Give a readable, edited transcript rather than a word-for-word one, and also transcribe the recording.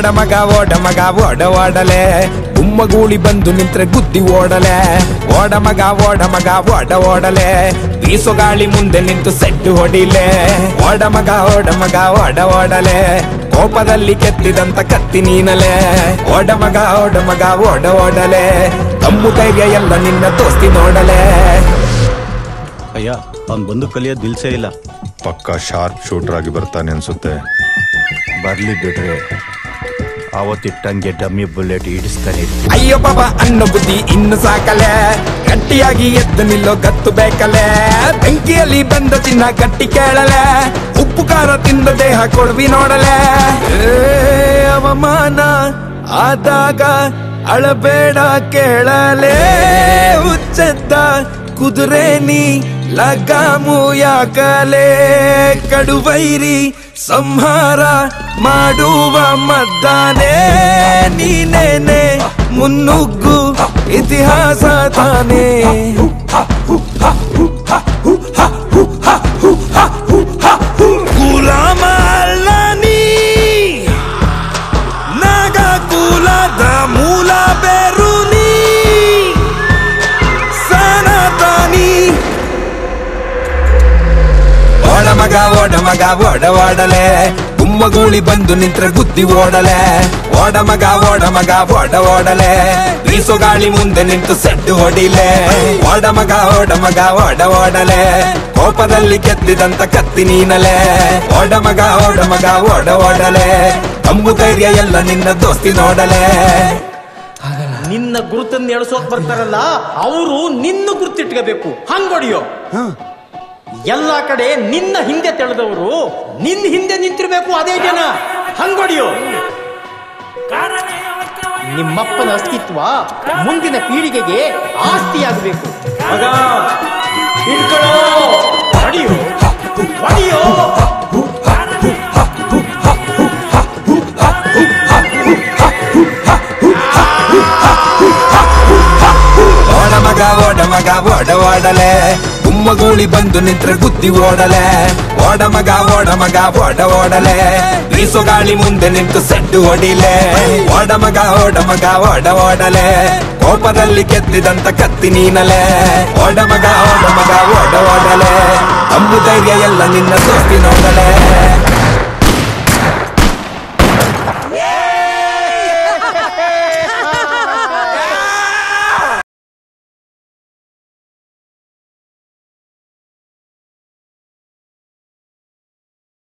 ಓಡ ಮಗ ಓಡಲೆ ಗುಮ್ಮಗೂಳಿ ಬಂದು ನಿಂತ್ರೆ ಗುದ್ದಿ ಓಡಲೆ ಓಡ ಮಗ ಓಡಲೆ ಬೀಸೋ ಗಾಳಿ ಮುಂದೆ ನಿಂತು ಸೆಟ್ಟು ಹೊಡಿಲೆ ಓಡ ಮಗ ಓಡಲೆ ಕೋಪದಲ್ಲಿ ಕೆತ್ತಿದಂತ ಕತ್ತಿ ನೀನಲೆ ಓಡ ಮಗ ಓಡಲೆ ತಮ್ಮು ಧೈರ್ಯ ಎಲ್ಲ ನಿನ್ನ ದೋಸ್ತಿ ನೋಡಲೆ ಅಯ್ಯ ಅವ್ನು ಬಂದು ಕಲಿಯೋದು ದಿಲ್ಸೇ ಇಲ್ಲ ಪಕ್ಕ ಶಾರ್ಪ್ ಶೂಟರ್ ಆಗಿ ಬರ್ತಾನೆ ಅನ್ಸುತ್ತೆ ಬರ್ಲಿ ಬಿಡ್ರಿ ಆವತ್ತಿಟ್ಟಂಗೆ ಡಮ್ಮಿ ಬುಲೆಟ್ ಇಡಿಸ್ತಾನೆ ಅಯ್ಯೋ ಪಾಪ ಅನ್ನೋ ಬುದ್ಧಿ ಇನ್ನು ಸಾಕಲೆ ಗಟ್ಟಿಯಾಗಿ ಎದ್ದು ನಿಲ್ಲೋ ಗತ್ತು ಬೇಕಲೆ ಬೆಂಕಿಯಲ್ಲಿ ಬಂದ ಚಿನ್ನ ಗಟ್ಟಿ ಕೇಳಲೆ ಉಪ್ಪು ಖಾರ ತಿಂದ ದೇಹ ಕೊಡ್ವಿ ನೋಡಲೆ ಅವಮಾನ ಆದಾಗ ಅಳಬೇಡ ಕೇಳಲೆ ಹುಚ್ಚೆದ್ದ ಕುದುರೆ ನೀ ಲಗಾಮು ಯಾಕಲೆ ಕಡುವೈರಿ ಸಂಹಾರ ಮಾಡುವ ಮದ್ದಾನೆ ನೀನೇನೆ ಮುನ್ನುಗ್ಗು ಇತಿಹಾಸ ತಾನೇ ಗುಲಾಮ ಅಲ್ಲ ನೀ ನಾಗ ಕುಲದ ಮೂಲ ಬೇರು ನೀ ಸನಾತನಿ ಓಡ ಮಗ ಓಡಲೆ ಗುಮ್ಮಗೂಳಿ ಬಂದು ನಿಂತ್ರೆ ಗುದ್ದಿ ಓಡಲೆ ಓಡ ಮಗ ಓಡಲೆ ಬೀಸೋ ಗಾಳಿ ಮುಂದೆ ನಿಂತು ಸೆಟ್ಟು ಹೊಡಿಲೆ ಓಡ ಮಗ ಓಡಲೆ ಕೋಪದಲ್ಲಿ ಕೆತ್ತಿದಂತ ಕತ್ತಿ ನೀನಲೆ ಓಡ ಮಗ ಓಡಲೆ ತಮ್ಮು ಧೈರ್ಯ ಎಲ್ಲ ನಿನ್ನ ದೋಸ್ತಿ ನೋಡಲೆ ನಿನ್ನ ಗುರುತನ್ನು ಎಳಸೋಕ್ ಬರ್ತಾರಲ್ಲ ಅವರು ನಿನ್ನ ಗುರುತಿಟ್ಕೋಬೇಕು ಹಂಗೊಡಿಯೋ ಎಲ್ಲ ಕಡೆ ನಿನ್ನ ಹಿಂದೆ ತೆಳೆದವರು ನಿನ್ನ ಹಿಂದೆ ನಿಂತಿರ್ಬೇಕು ಅದೇ ಜನ ಹಂಗೊಡಿಯೋ ನಿಮ್ಮಪ್ಪನ ಅಸ್ತಿತ್ವ ಮುಂದಿನ ಪೀಳಿಗೆಗೆ ಆಸ್ತಿಯಾಗಬೇಕು ಓಡ ಮಗ ಓಡಲೆ ಗುಮ್ಮಗೂಳಿ ಬಂದು ನಿಂತ್ರೆ ಗುದ್ದಿ ಓಡಲೆ ಓಡ ಮಗ ಓಡಲೆ ಬೀಸೋ ಗಾಳಿ ಮುಂದೆ ನಿಂತು ಸೆಟ್ಟು ಹೊಡಿಲೆ ಓಡ ಮಗ ಓಡಲೆ ಕೋಪದಲ್ಲಿ ಕೆತ್ತಿದಂತ ಕತ್ತಿ ನೀನಲೆ ಓಡ ಮಗ ಓಡಲೆ ತಮ್ಮು ಧೈರ್ಯ ಎಲ್ಲ ನಿನ್ನ ದೋಸ್ತಿ ನೋಡಲೆ